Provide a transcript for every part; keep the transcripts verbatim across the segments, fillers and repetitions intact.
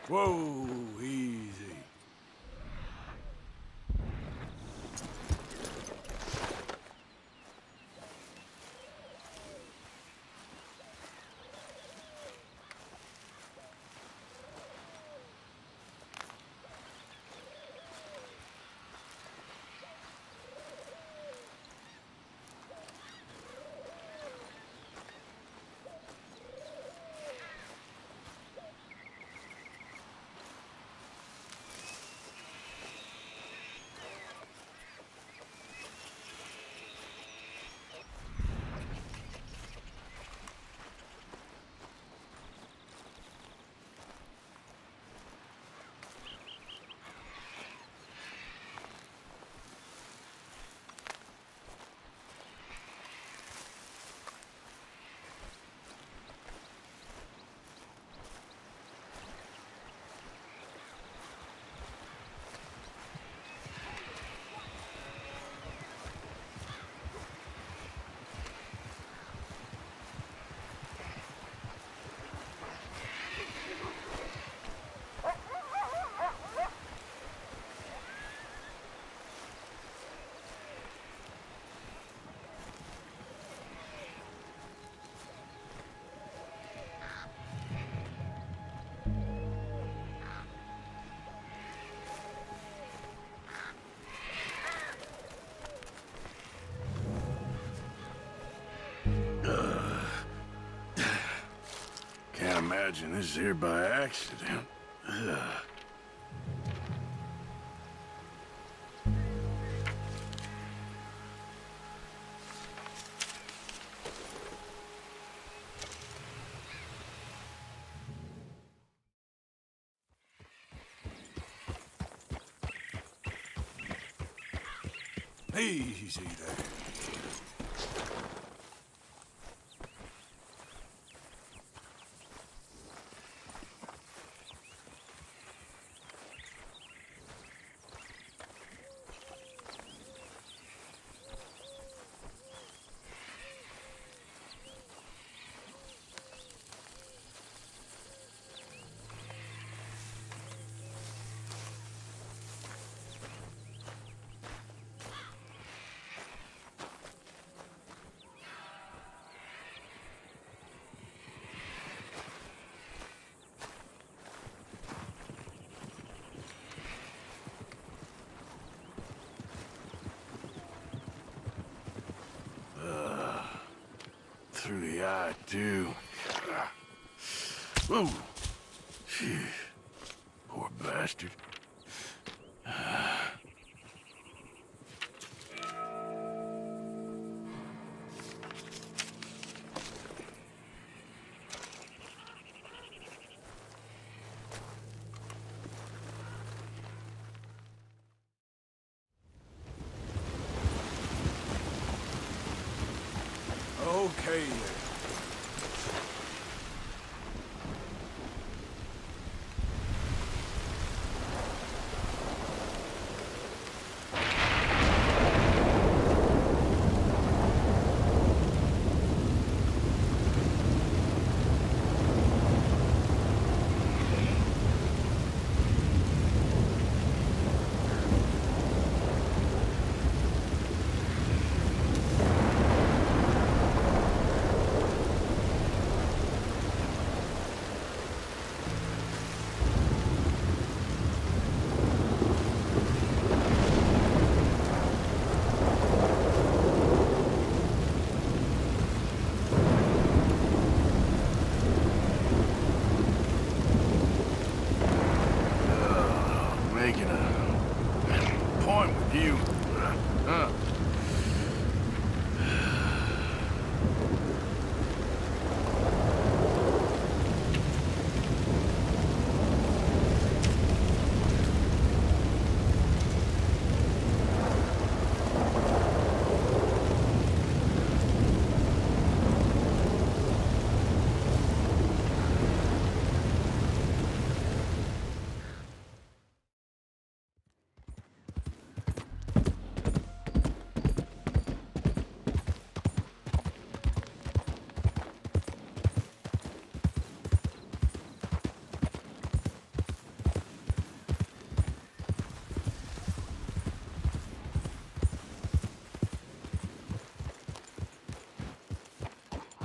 Whoa, easy. Can't imagine this is here by accident. Ugh. Easy there. Through the eye, too. Whoa! Jeez. Poor bastard. Okay, then.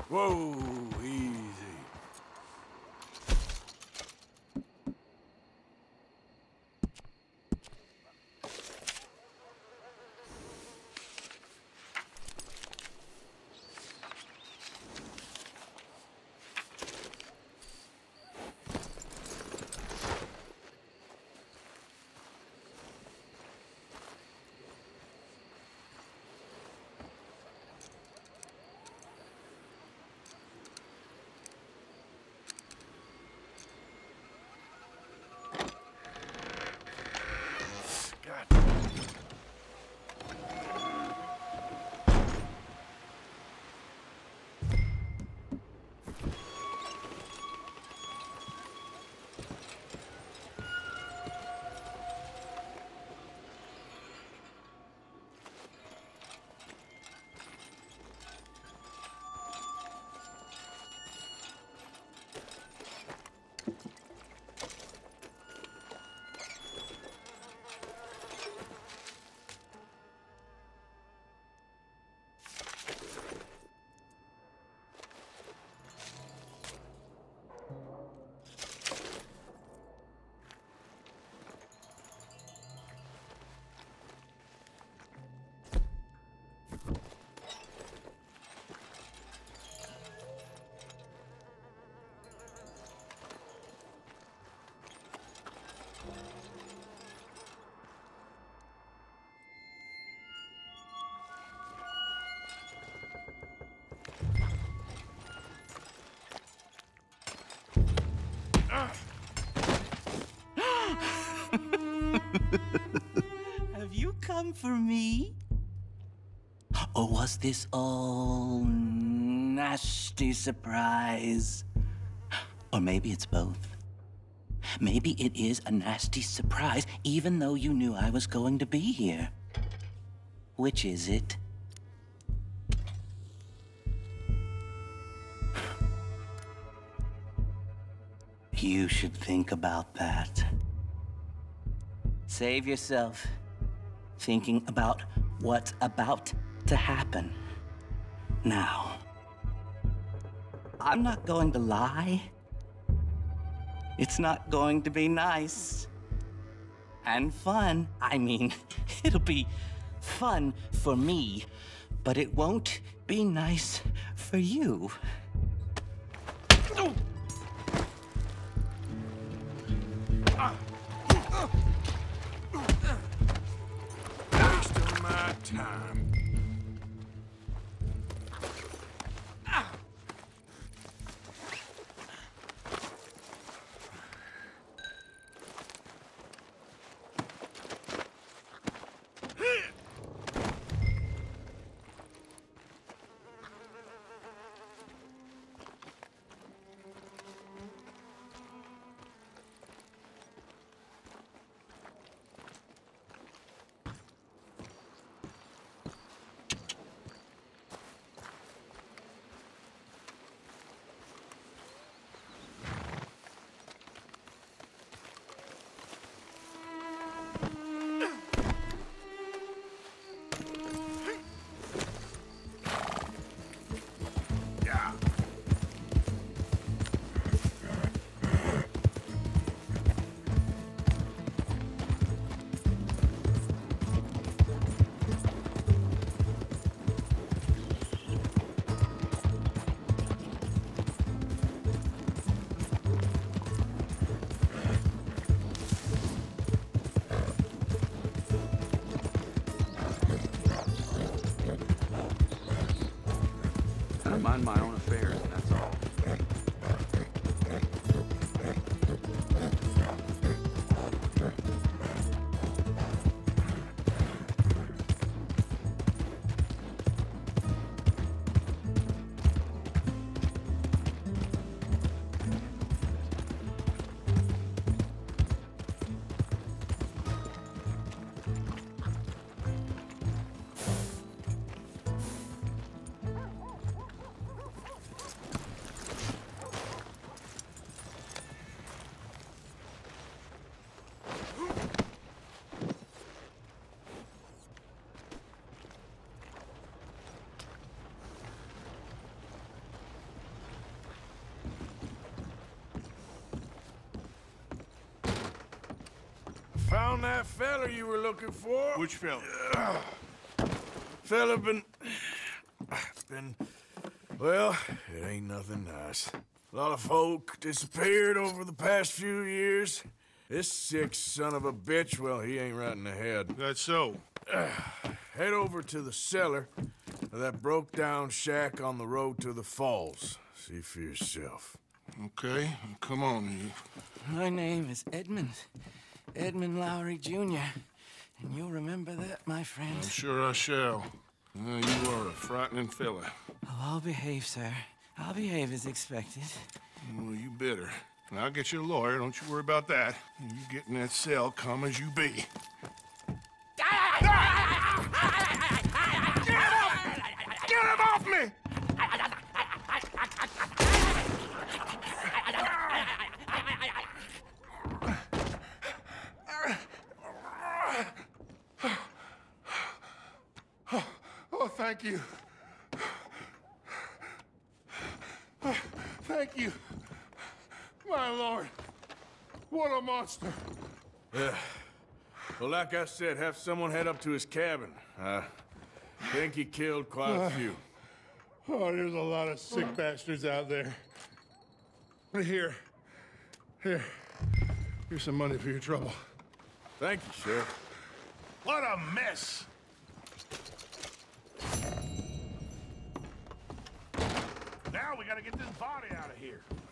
Whoa, easy. Have you come for me? Or was this all nasty surprise? Or maybe it's both. Maybe it is a nasty surprise, even though you knew I was going to be here. Which is it? You should think about that. Save yourself thinking about what's about to happen. Now, I'm not going to lie. It's not going to be nice and fun. I mean, it'll be fun for me, but it won't be nice for you. Wasting my time. I mind my own affairs, and that's all. fella you were looking for? Which fella? Fella been... been... Well, it ain't nothing nice. A lot of folk disappeared over the past few years. This sick son of a bitch, well, he ain't right in the head. That's so. Head over to the cellar of that broke-down shack on the road to the falls. See for yourself. Okay, come on, you. My name is Edmund. Edmund Lowry, Junior And you'll remember that, my friend. I'm sure I shall. Uh, you are a frightening fella. Oh, I'll behave, sir. I'll behave as expected. Well, you better. And I'll get you a lawyer, don't you worry about that. And you get in that cell, calm as you be. Get him off! Get him off me! Oh, thank you. Thank you. My lord. What a monster. Yeah. Well, like I said, have someone head up to his cabin. I think he killed quite a few. Oh, there's a lot of sick bastards out there. Here. Here. Here's some money for your trouble. Thank you, Sheriff. What a mess! Now we gotta get this body out of here.